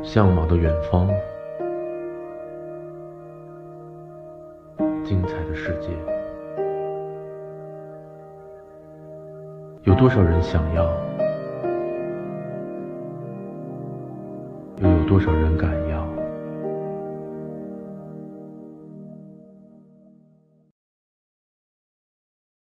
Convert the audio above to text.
向往的远方，精彩的世界。有多少人想要，又有多少人敢要？